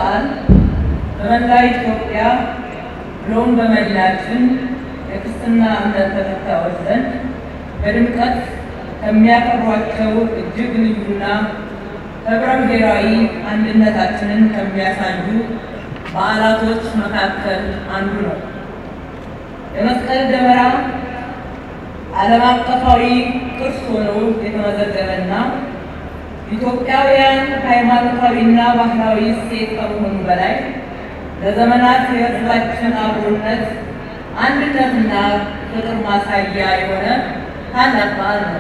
በዓል በመላ ኢትዮጵያ ብሎም በመዲናችን የክርስትና እምነት ተከታዮች ዘንድ በድምቀት ከሚያከብሯቸው እጅግ ልዩና ህብረ ብሔራዊ አንድነታችንን ከሚያሳዩ በዓላቶች መካከል አንዱ ነው። የመስቀል ደመራ ዓለም አቀፋዊ ቅርስ ሆኖ የተመዘገበና ኢትዮጵያውያን ሃይማኖታዊና ባህላዊ እሴት ከመሆኑ በላይ ለዘመናት የሕዝባችን አብሮነት አንድነትና ፍቅር ማሳያ የሆነ ታላቅ በዓል ነው።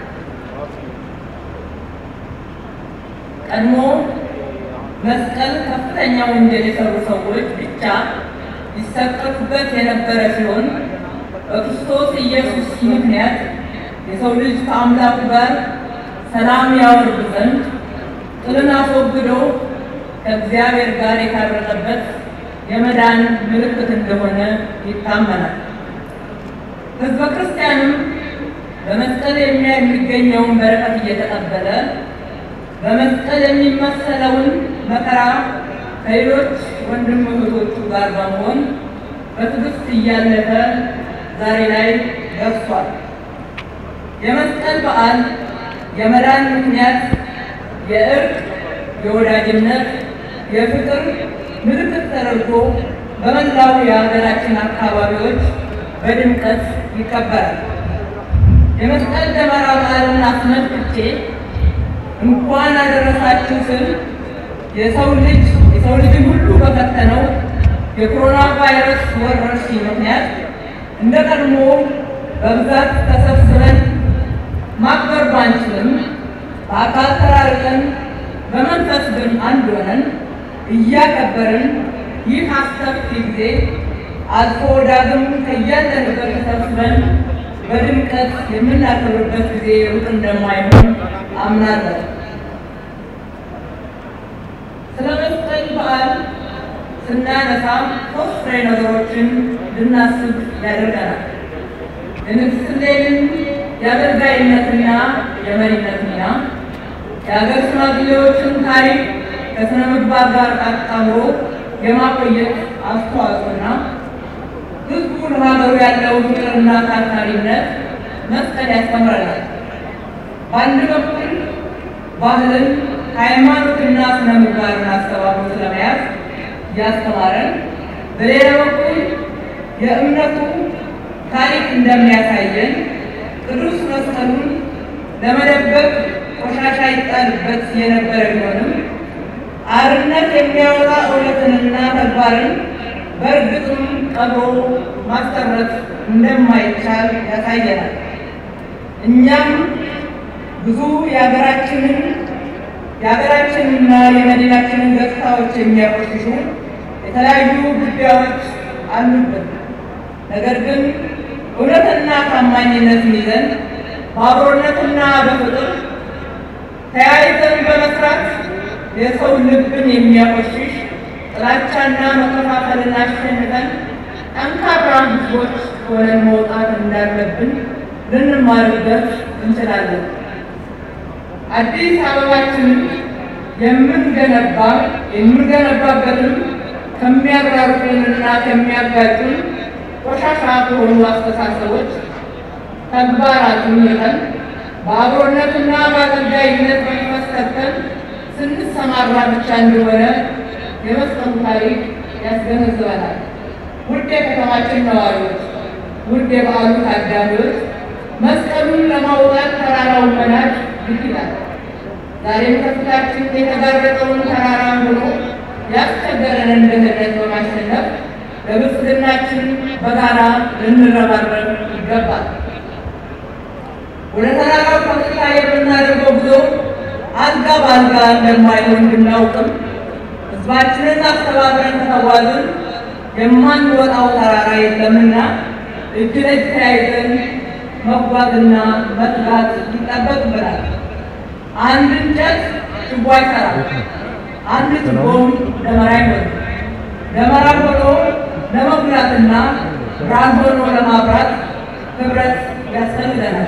ቀድሞ መስቀል ከፍተኛ ወንጀል የሰሩ ሰዎች ብቻ ይሰቀሉበት የነበረ ሲሆን በክርስቶስ ኢየሱስ ምክንያት የሰው ልጅ ከአምላኩ ጋር ሰላም ያወርድ ዘንድ ጥልን አስወግዶ ከእግዚአብሔር ጋር የታረቀበት የመዳን ምልክት እንደሆነ ይታመናል። ሕዝበ ክርስቲያንም በመስቀል የሚገኘውን በረከት እየተቀበለ በመስቀል የሚመሰለውን መከራ ከሌሎች ወንድም እህቶቹ ጋር በመሆን በትዕግስት እያለፈ ዛሬ ላይ ደርሷል። የመስቀል በዓል የመዳን ምክንያት፣ የእርቅ፣ የወዳጅነት፣ የፍቅር ምልክት ተደርጎ በመላው የሀገራችን አካባቢዎች በድምቀት ይከበራል። የመስቀል ደመራ በዓልን አስመልክቼ እንኳን አደረሳችሁ ስል የሰው ልጅን ሁሉ በፈተነው የኮሮና ቫይረስ ወረርሽኝ ምክንያት እንደ ቀድሞ በብዛት ተሰብስበን ማክበር ባንችልም በአካል ተራርቀን በመንፈስ ግን አንድ ሆነን እያከበርን ይህ አስከፊ ጊዜ አልፎ ዳግም ከያለንበት ተሰብስበን በድምቀት የምናከብርበት ጊዜ ሩቅ እንደማይሆን አምናለሁ። ስለ መስቀል በዓል ስናነሳ ሶስት ፍሬ ነገሮችን ልናስብ ያደርገናል። የንግሥት እሌኒን የአገልጋይነትና የመሪነት ሚና፣ የሀገር ሽማግሌዎችን ታሪክ ከስነ ምግባር ጋር አጣምሮ የማቆየት አስተዋጽኦና ሕዝቡ ለሀገሩ ያለው ፍቅርና ታታሪነት መስቀል ያስተምረናል። በአንድ በኩል ባህልን፣ ሃይማኖትና ስነ ምግባርን አስተባብሮ ስለመያዝ ያስተማረን፣ በሌላ በኩል የእምነቱ ታሪክ እንደሚያሳየን ቅዱስ መስቀሉን ለመደበቅ ቆሻሻ ይጣልበት የነበረ ቢሆንም አርነት የሚያወጣ እውነትንና ተግባርን በእርግጥም ቀብሮ ማስቀረት እንደማይቻል ያሳየናል። እኛም ብዙ የሀገራችንና የመዲናችንን ገጽታዎች የሚያቆሽሹ የተለያዩ ጉዳዮች አሉብን። ነገር ግን እውነትና ታማኝነትን ይዘን በአብሮነትና በፍቅር ተያይዘን በመስራት የሰው ልብን የሚያቆሽሽ ጥላቻና መከፋፈልን አሸንፈን ጠንካራ ሕዝቦች ሆነን መውጣት እንዳለብን ልንማርበት እንችላለን። አዲስ አበባችንን የምንገነባበትም ከሚያራርቁንና ከሚያጋጩን ቆሻሻ ከሆኑ አስተሳሰቦች ተግባራትን ይዘን በአብሮነትና በአገልጋይነት መንፈስ ከተን ስንሰማራ ብቻ እንደሆነ የመስቀሉ ታሪክ ያስገነዝበናል። ውድ የከተማችን ነዋሪዎች፣ ውድ የበዓሉ ታዳሚዎች፣ መስቀሉን ለማውጣት ተራራውን መናድ ግድ ይላል። ዛሬም ከፊታችን የተጋረጠውን ተራራ ሆኖ ያስቸገረንን ድህነት በማሸነፍ ለብልጽግናችን በጋራ ልንረባረብ ይገባል። ወደ ተራራው ከፍታ የምናደርገው ጉዞ አልጋ በአልጋ እንደማይሆን ብናውቅም ሕዝባችንን አስተባብረን ከተጓዝን የማንወጣው ተራራ የለምና እጅ ለእጅ ተያይዘን መጓዝና መትጋት ይጠበቅብናል። አንድ እንጨት ችቦ አይሰራም፣ አንድ ችቦም ደመራ አይሆንም። ደመራ ሆኖ ለመብራትና ብርሃን ሆኖ ለማብራት ህብረት ያስፈልገናል።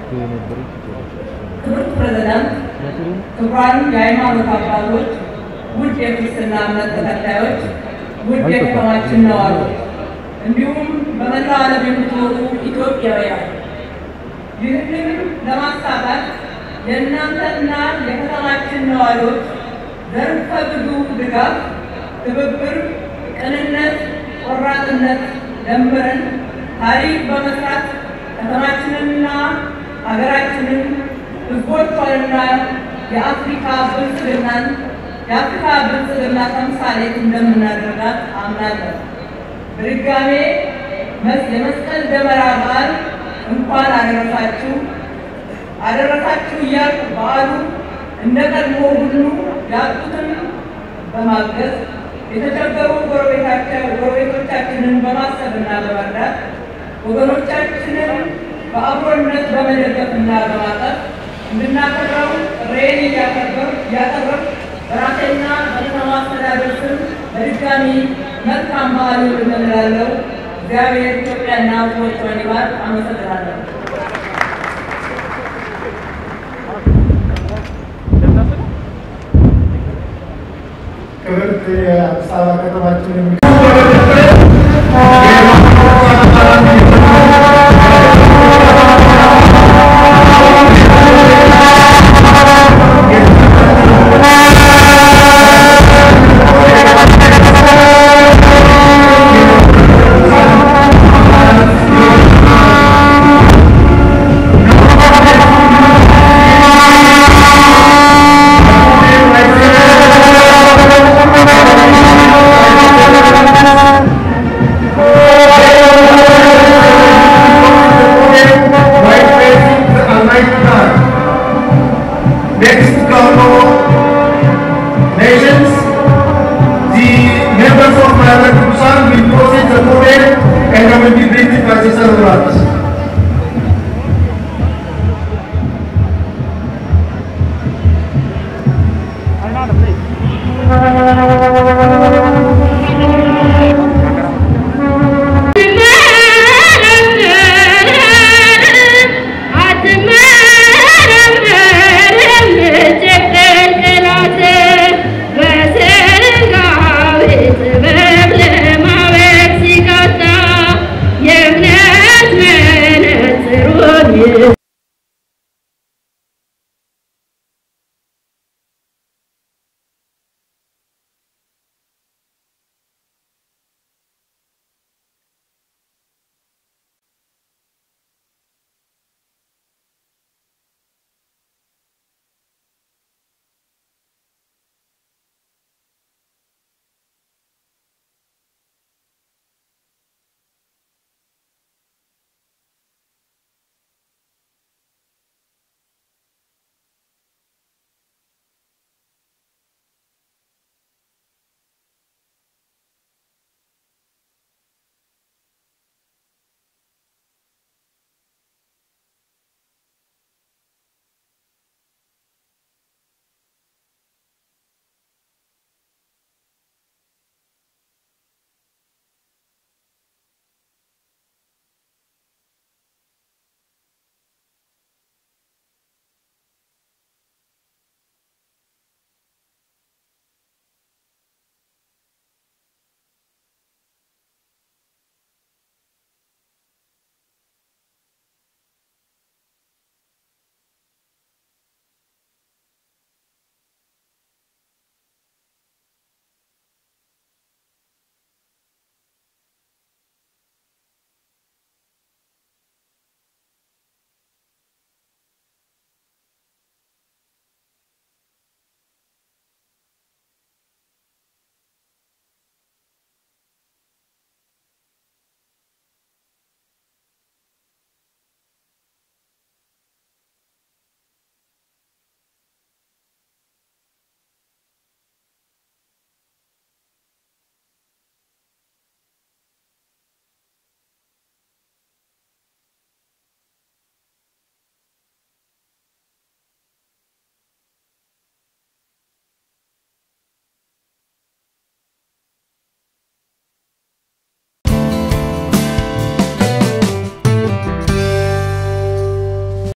ክብርት ፕሬዝዳንት፣ ክቡራን የሃይማኖት አባቶች፣ ውድ የክርስትና እምነት ተከታዮች፣ ውድ የከተማችን ነዋሪዎች እንዲሁም በመላው ዓለም የምትኖሩ ኢትዮጵያውያን ይህንን ለማሳካት የእናንተና የከተማችን ነዋሪዎች ዘርፈ ብዙ ድጋፍ፣ ትብብር፣ ቅንነት፣ ቆራጥነት ደምረን ታሪክ በመስራት ከተማችንንና ሀገራችንን ሕዝቦቿንና የአፍሪካ ብልጽግና ተምሳሌት እንደምናደርጋት አምናለሁ። በድጋሜ የመስቀል ደመራ በዓል እንኳን አደረሳችሁ እያልኩ በዓሉ እንደ ቀድሞ ሁሉ ያጡትን በማገዝ የተቸገሩ ጎረቤቶቻችንን በማሰብና በመርዳት ወገኖቻችንን በአብሮነት በመደገፍና በማጠፍ እንድናከብረው ጥሬን እያቀረብ በራሴና በከተማ አስተዳደር ስም በድጋሚ መልካም በዓል እንላለው። እግዚአብሔር ኢትዮጵያና ሕዝቦቿን ይባርክ። አመሰግናለሁ። ክብርት የአዲስ አበባ ከተማችን members of my Kusan will proceed the podium and I will be briefed by the celebrants.